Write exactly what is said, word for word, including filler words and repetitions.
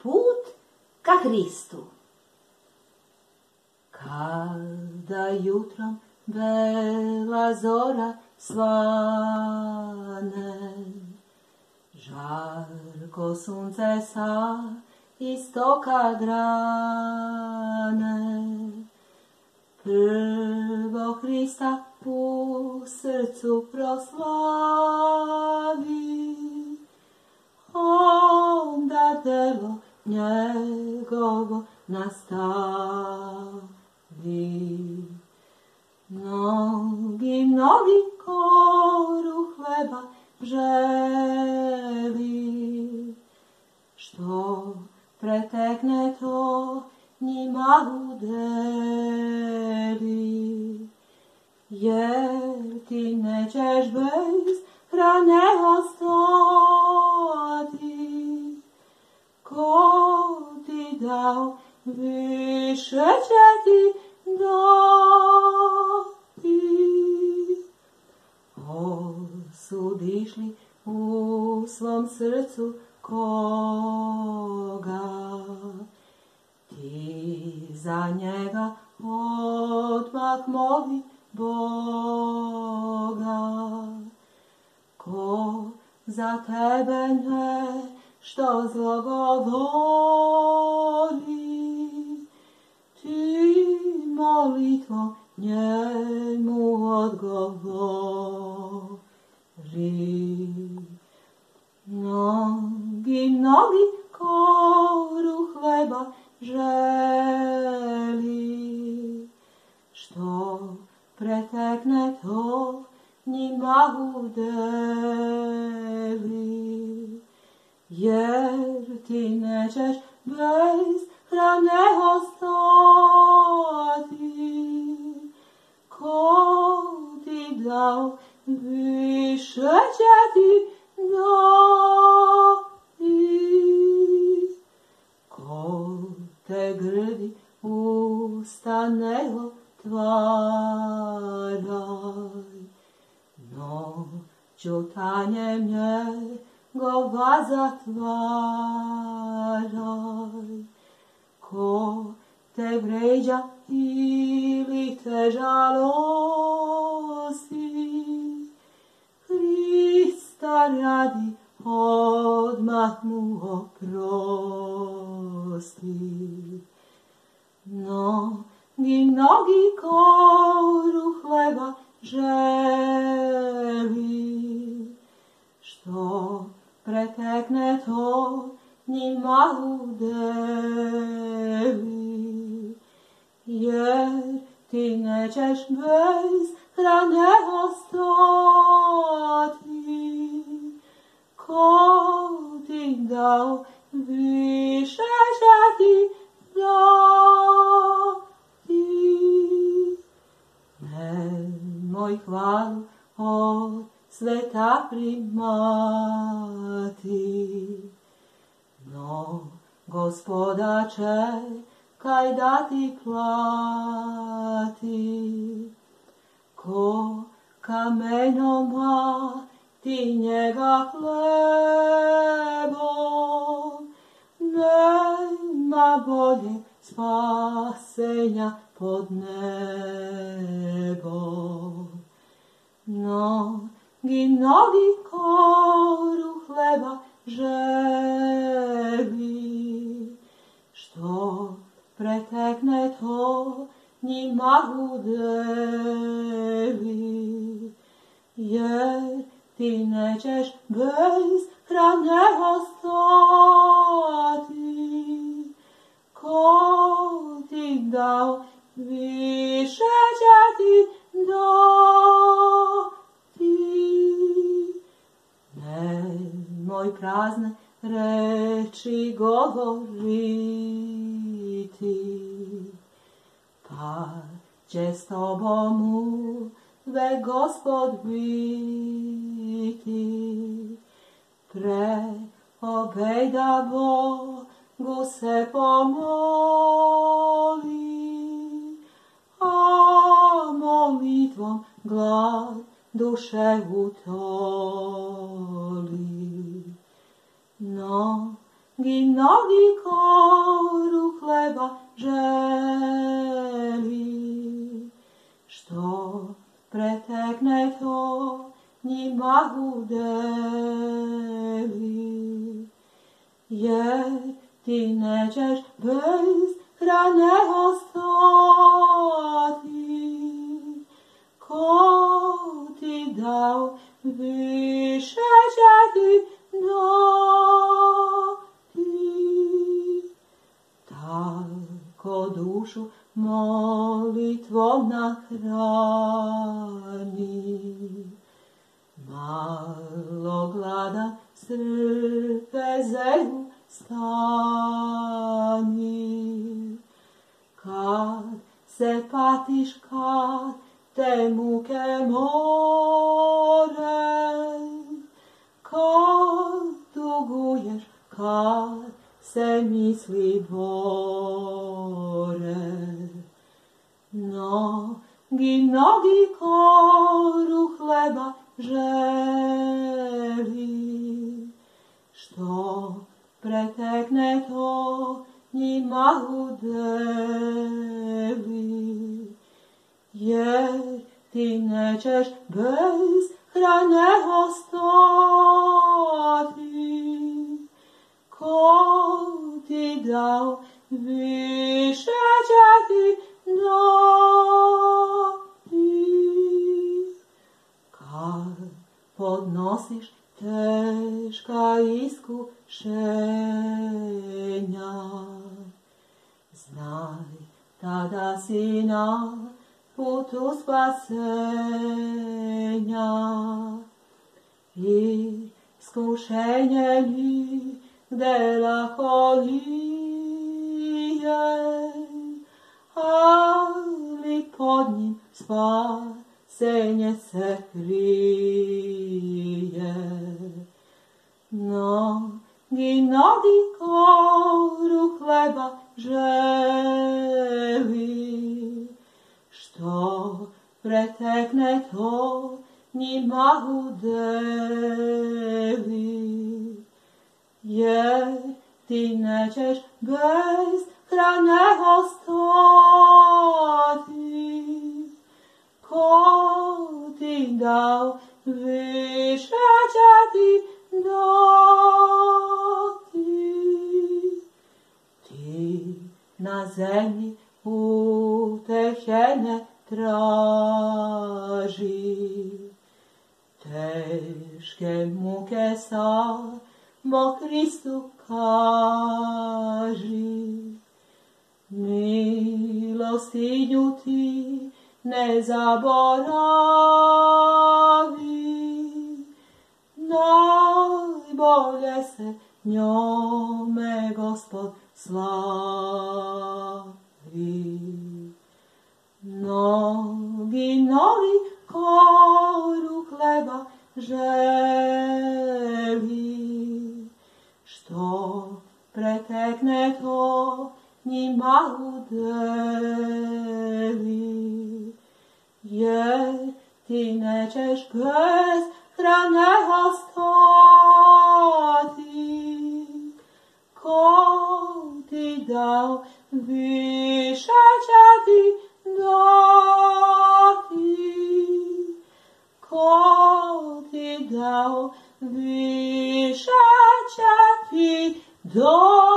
put ka Hristu. Kada jutrom bela zora svane, žarko sunce sa istoka grane, prvo Hrista u srcu proslavi, onda delo njegovo nastavi. Mnogi, mnogi koru hleba želi, što pretekne to njima udeli, jer ti nećeš bez hrane ostati. Ko ti dao, više će ti dati. Osudiš li u svom srcu koga, ti za njega odmah moli Boga. Ko za tebe nešto zlo govori, ti molitvom njemu odgovori. Mnogi, mnogi koru hleba želi, što pretekne to njima udeli, jer ti nećeš bez hrane ostati. Ko ti dao, više će ti dati. Ko te grdi, usta ne otvaraj, noću tanjem njegova zatvaraj. Ko te vređa ili te žalosti, Hrista radi odmah mu oprosti. Mnogi, mnogi koru hleba želi, što pretekne to njima udeli, jer ti nećeš bez hrane ostati. Ko ti dao, više će ti dati. Nemoj hvalu od sveta primati, no Gospoda čekaj da ti plati. Ko kamenom ti njega hlebom, nema bolje spasenja pod nebom. Mnogi, mnogi koru hleba želi, što pretekne to njima udeli, jer ti nećeš bez hrane ostati. Ko ti dao, više će ti dati. Nemoj prazne reči govoriti, pa će s tobom uvek Gospod biti. Preobej da Bogu se pomoli, a molitvom glad duše utoli. No, i mnogi koru hleba želi. Što pretekne to njima udeli, jer ti nećeš bez hrane ostati. Ko ti dao, više će ti dati. Tako dušu molitvom nahrani, malo gladan strpezeju stani. Kad se patiš, kad te muke more, kad tuguješ, kad se misli bore, mnogi, mnogi koru hleba želi. Što pretekne to njima udeli, jer ti nećeš bez hrane ostati. Ko ti dao, više će ti dati. Kad podnosiš teška iskušenja, znaj tada si na putu spasenja. Iskušenje nigde lako nije, ali pod njim spasenje se krije. Mnogi, mnogi koru hleba želi. Što pretekne to njima udeli, jer ti nećeš bez hrane ostati. Ko ti dao, više će ti dati. Ti na zemlji utehe ne traži, teške muke samo Hristu kaži. Milostinju ti ne zaboravi, najbolje se njome Gospod slavi. Mnogi, mnogi koru hleba želi. Što pretekne to njima udeli, jer ti nećeš bez hrane ostati. Ko ti dao, više će ti dati. Ko ti dao, više će ti dati.